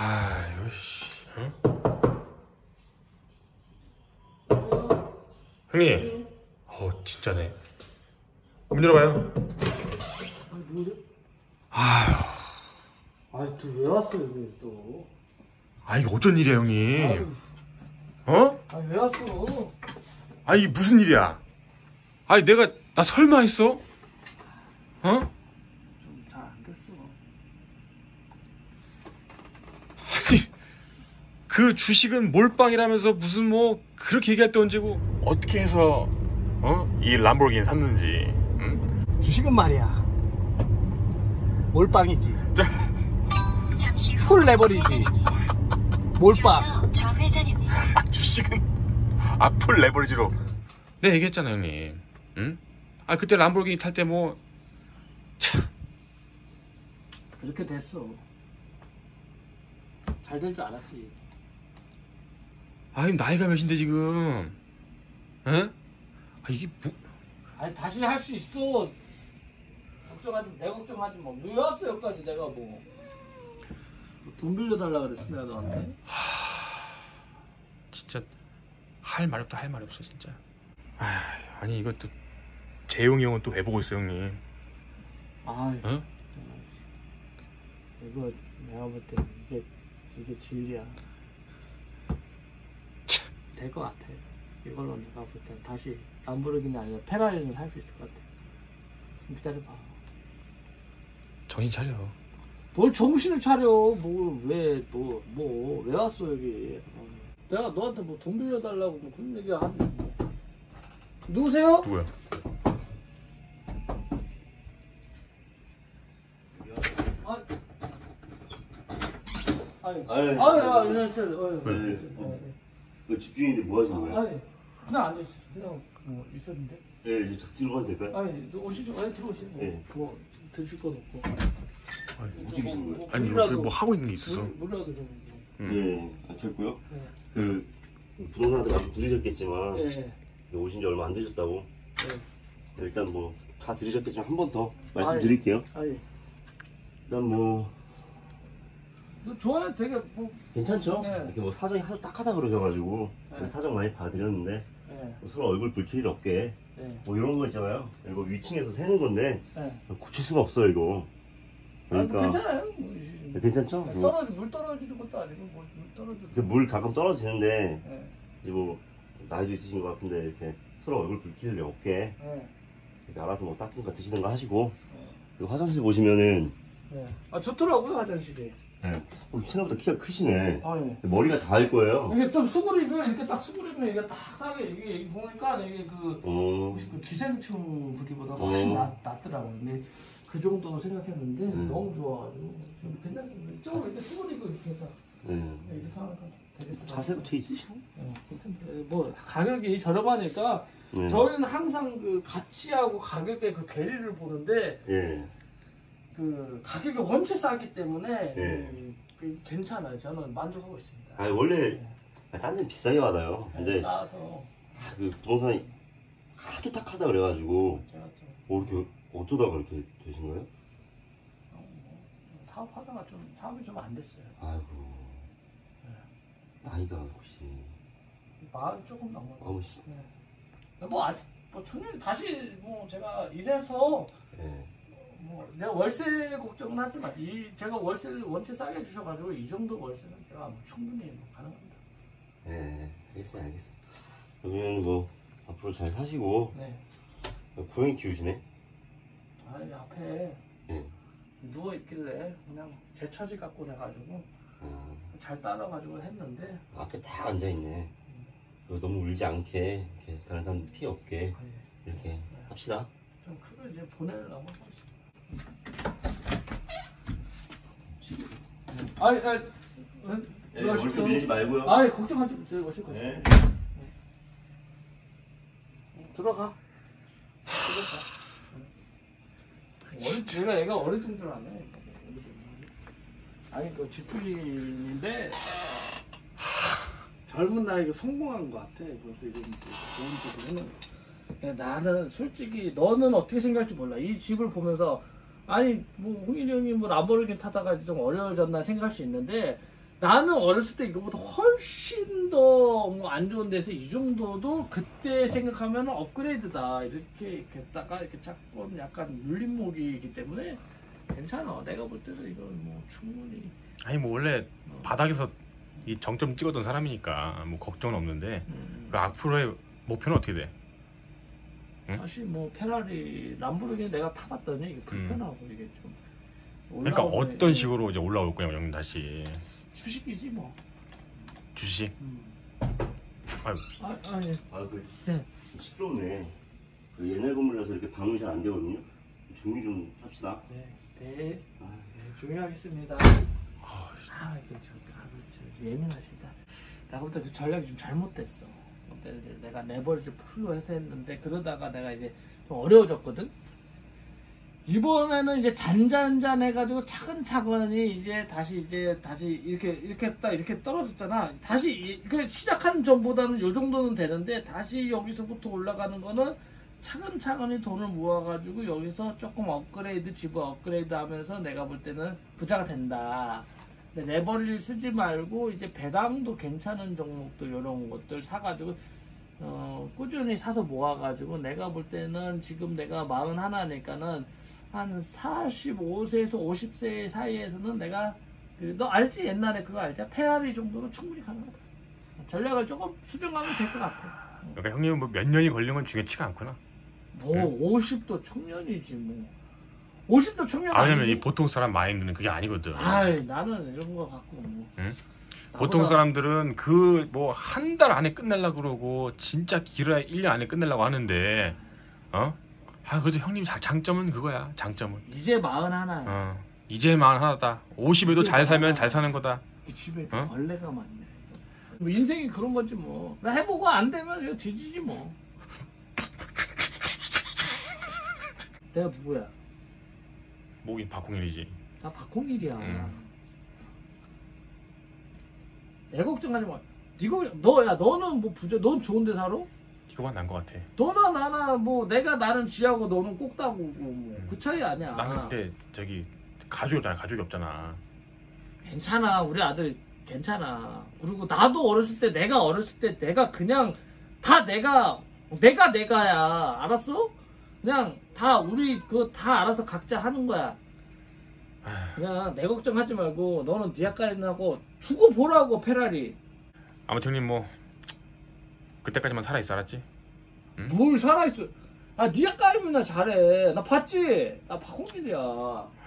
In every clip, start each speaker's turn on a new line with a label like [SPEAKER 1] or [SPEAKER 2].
[SPEAKER 1] 아유 씨. 응? 형님. 진짜네. 문 열어봐요.
[SPEAKER 2] 아니 뭐지?
[SPEAKER 1] 아휴.
[SPEAKER 2] 아니 또 왜 왔어 여기 또?
[SPEAKER 1] 아니 어쩐 일이야 형님?
[SPEAKER 2] 아유.
[SPEAKER 1] 어?
[SPEAKER 2] 아니 왜 왔어?
[SPEAKER 1] 아니 이게 무슨 일이야? 아니 나 설마 했어? 어?
[SPEAKER 2] 좀 잘 안 됐어.
[SPEAKER 1] 아니 그 주식은 몰빵이라면서 무슨 뭐 그렇게 얘기할 때 언제고 어떻게 해서 이 람보르기니 샀는지. 응?
[SPEAKER 2] 주식은 말이야 몰빵이지.
[SPEAKER 3] 잠시 후
[SPEAKER 2] 풀 레버리지. 몰빵.
[SPEAKER 1] 아 주식은 풀 레버리지로. 내가 얘기했잖아 형님. 응? 아 그때 람보르기니 탈 때 뭐 참.
[SPEAKER 2] 그렇게 됐어. 잘 될 줄 알았지.
[SPEAKER 1] 아니 나이가 몇인데 지금? 응? 아 이게 뭐?
[SPEAKER 2] 아니 다시 할 수 있어. 걱정하지 내 걱정하지 마. 왜 왔어 여기까지 내가 뭐. 돈 빌려달라 그랬어 내가 너한테.
[SPEAKER 1] 진짜 할 말 없다 할 말이 없어 진짜. 아니 이것도 재용이 형은 또 왜 보고 있어 형님?
[SPEAKER 2] 아이.
[SPEAKER 1] 응?
[SPEAKER 2] 이거 내가 볼 때 이게 진리야. 될 것 같아. 이걸로 내가 볼 때 다시 람보르기니 아니라 페라리는 살 수 있을 것 같아. 좀 기다려봐.
[SPEAKER 1] 정신 차려.
[SPEAKER 2] 뭘 정신을 차려. 왜 왔어 여기. 내가 너한테 뭐 돈 빌려달라고 뭐 그런 얘기 한. 누구세요?
[SPEAKER 1] 누구야?
[SPEAKER 4] 그 집주인인데 뭐 하시는 거예요?
[SPEAKER 2] 아니 그냥 앉아 있어. 그냥 뭐 있었는데.
[SPEAKER 4] 네, 이제 딱 들어가도 될까요?
[SPEAKER 2] 아니 오시죠. 아니 들어오시죠.
[SPEAKER 4] 네.
[SPEAKER 2] 뭐 드실 거 없고.
[SPEAKER 4] 뭐 찍으시는 거예요?
[SPEAKER 1] 아니 뭐 하고 있는 게 있어서.
[SPEAKER 2] 물라도 좀.
[SPEAKER 4] 네, 됐고요.
[SPEAKER 2] 네.
[SPEAKER 4] 그 부동산한테 말씀 들으셨겠지만
[SPEAKER 2] 네.
[SPEAKER 4] 오신 지 얼마 안 되셨다고.
[SPEAKER 2] 네.
[SPEAKER 4] 일단 뭐 다 들으셨겠지만 한 번 더
[SPEAKER 2] 아니.
[SPEAKER 4] 말씀드릴게요.
[SPEAKER 2] 아니
[SPEAKER 4] 일단 뭐
[SPEAKER 2] 너 좋아요. 되게 뭐.
[SPEAKER 4] 괜찮죠?
[SPEAKER 2] 네.
[SPEAKER 4] 이렇게 뭐 사정이 하도 딱하다 그러셔가지고
[SPEAKER 2] 네.
[SPEAKER 4] 사정 많이 봐드렸는데
[SPEAKER 2] 네.
[SPEAKER 4] 뭐 서로 얼굴 붉힐 일 없게
[SPEAKER 2] 네.
[SPEAKER 4] 뭐 이런 거 있잖아요. 이거 위층에서 새는 건데
[SPEAKER 2] 네.
[SPEAKER 4] 고칠 수가 없어요 이거. 그러니까
[SPEAKER 2] 아, 뭐 괜찮아요.
[SPEAKER 4] 괜찮죠? 뭐
[SPEAKER 2] 물 떨어지는 것도 아니고 물 떨어지는.
[SPEAKER 4] 이렇게 물 가끔 떨어지는데
[SPEAKER 2] 네.
[SPEAKER 4] 이제 뭐 나이도 있으신 것 같은데 이렇게 서로 얼굴 붉힐 일 없게
[SPEAKER 2] 네.
[SPEAKER 4] 이렇게 알아서 뭐 닦든가 드시든가 하시고 그리고 화장실 보시면은
[SPEAKER 2] 네. 아 좋더라고요 화장실이.
[SPEAKER 4] 생각보다 키가 크시네.
[SPEAKER 2] 아 예.
[SPEAKER 4] 머리가 닿을 거예요.
[SPEAKER 2] 이게 좀 수그리면 이렇게 딱 수그리면 이게 딱 싸게 이게 보니까 이게 그 기생충 부기보다 훨씬 낫더라고요. 근데 그 정도 생각했는데 너무 좋아가지고 좀 괜찮습니다. 좀 이렇게 수그리고 이렇게 딱 이렇게 하니까 되게
[SPEAKER 4] 자세가 돼 있으시고.
[SPEAKER 2] 괜찮대. 뭐 가격이 저렴하니까 저희는 항상 그 가치하고 가격의 그 괴리를 보는데 그 가격이 원체 싸기 때문에 괜찮아요. 저는 만족하고 있습니다.
[SPEAKER 4] 아 원래 딴 데는 비싸게 받아요. 근데
[SPEAKER 2] 싸서
[SPEAKER 4] 그 부동산이 하도 탁하다 그래가지고 뭐 이렇게 어쩌다가 이렇게 되신 거예요?
[SPEAKER 2] 사업하다가 좀 사업이 좀 안 됐어요.
[SPEAKER 4] 아이고 나이가 혹시
[SPEAKER 2] 마흔 조금 넘어요.
[SPEAKER 4] 아우씨.
[SPEAKER 2] 뭐 아직 뭐 천일 다시 뭐 제가 이래서 뭐 내가 월세 걱정은 하지 마. 제가 월세를 원체 싸게 주셔가지고 이 정도 월세는 제가 뭐 충분히 뭐 가능합니다.
[SPEAKER 4] 네, 알겠어요. 그러면 뭐 앞으로 잘 사시고. 고양이 키우시네?
[SPEAKER 2] 아니 앞에 누워 있길래 그냥 제 처지 갖고 해가지고 잘 따라가지고 했는데
[SPEAKER 4] 앞에 딱 앉아 있네. 너무 울지 않게 이렇게 다른 사람 피해 없게 이렇게 합시다.
[SPEAKER 2] 좀 크게 이제 보내려고 하고 있습니다.
[SPEAKER 4] 월세 밀리지 말고요.
[SPEAKER 2] 걱정하지 마세요. 오실 거죠. 들어가. 얘가 어리둥절하네. 아니 그 집주인인데 젊은 나이에 성공한 것 같아. 벌써 이런 좋은 쪽으로는. 나는 솔직히 너는 어떻게 생각할지 몰라. 이 집을 보면서 아니 뭐 홍일이 형이 뭐 람보르기니 타다가 좀 어려워졌나 생각할 수 있는데 나는 어렸을 때 이거보다 훨씬 더 뭐 안 좋은 데서 이 정도도 그때 생각하면 업그레이드다. 이렇게 했다가 이렇게 찾고 약간 눌림목이기 때문에 괜찮아. 내가 볼 때도 이건 뭐 충분히.
[SPEAKER 1] 아니 뭐 원래 바닥에서 이 정점 찍었던 사람이니까 뭐 걱정은 없는데 그 앞으로의 목표는 어떻게 돼? 응?
[SPEAKER 2] 사실 뭐 페라리, 람보르기니 내가 타봤더니 이게 불편하고 이게 좀.
[SPEAKER 1] 그러니까
[SPEAKER 2] 올라오면
[SPEAKER 1] 어떤 식으로 이제 올라올 거냐고 형님 다시.
[SPEAKER 2] 주식이지 뭐.
[SPEAKER 1] 주식? 아유.
[SPEAKER 2] 예. 네.
[SPEAKER 4] 시끄럽네. 그 옛날 건물이라서 이렇게 방음이 잘 안 되거든요. 조용히 좀 삽시다.
[SPEAKER 2] 네. 조용히 하겠습니다. 이거 좀 예민하시다. 나부터 그 전략이 좀 잘못됐어. 그때 이제 내가 레버리지 풀로 해서 했는데 그러다가 내가 이제 좀 어려워졌거든. 이번에는 이제 잔잔잔 해가지고 차근차근히 이제 다시 이렇게 했다 이렇게 떨어졌잖아. 다시 그 시작한 전보다는 요 정도는 되는데 다시 여기서부터 올라가는 거는 차근차근히 돈을 모아가지고 여기서 조금 업그레이드 집을 업그레이드 하면서 내가 볼 때는 부자가 된다. 근데 레버리를 쓰지 말고 이제 배당도 괜찮은 종목들 이런 것들 사가지고 꾸준히 사서 모아가지고 내가 볼 때는 지금 내가 41이니까는 한 45세에서 50세 사이에서는 내가 너 알지? 옛날에 그거 알지? 페라리 정도는 충분히 가능하다. 전략을 조금 수정하면 될 것 같아.
[SPEAKER 1] 그러니까 형님은 뭐 몇 년이 걸린 건 중요치가 않구나.
[SPEAKER 2] 뭐 50도 청년이지 뭐. 50도 청년
[SPEAKER 1] 왜냐면
[SPEAKER 2] 아니니?
[SPEAKER 1] 이 보통 사람 마인드는 그게 아니거든.
[SPEAKER 2] 나는 이런 거 갖고 뭐.
[SPEAKER 1] 응? 보통 사람들은 그 뭐 한 달 안에 끝내려고 그러고 진짜 길어야 1년 안에 끝내려고 하는데 그래도 형님 장점은 그거야. 장점은
[SPEAKER 2] 이제 41이야.
[SPEAKER 1] 이제 41다. 50에도 잘 살면 잘 사는 거다.
[SPEAKER 2] 이 집에 벌레가 많네. 뭐 인생이 그런 거지 뭐. 나 해보고 안 되면 이거 뒤지지 뭐. 내가 누구야?
[SPEAKER 1] 목이 박홍일이지.
[SPEAKER 2] 나 박홍일이야. 내 걱정하지 마. 너는 뭐 부자, 넌 좋은데 살아?
[SPEAKER 1] 이거만 난 거 같아.
[SPEAKER 2] 너나 나나 뭐 나는 지하고 너는 꼭다고 뭐 그 차이 아니야.
[SPEAKER 1] 나는 그때 가족이 없잖아. 가족이 없잖아.
[SPEAKER 2] 괜찮아. 우리 아들 괜찮아. 그리고 나도 어렸을 때 내가 그냥 다 내가야. 알았어? 그냥 다 우리 그거 다 알아서 각자 하는 거야. 그냥 내 걱정하지 말고 너는 네 아까리는 하고 두고 보라고 페라리.
[SPEAKER 1] 아무튼 형님 뭐 그때까지만 살아있어. 알았지? 응?
[SPEAKER 2] 뭘 살아있어. 네 아까리면 나 잘해. 나 봤지? 나 박홍일이야.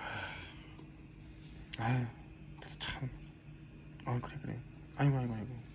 [SPEAKER 1] 아유 참. 그래. 아이고.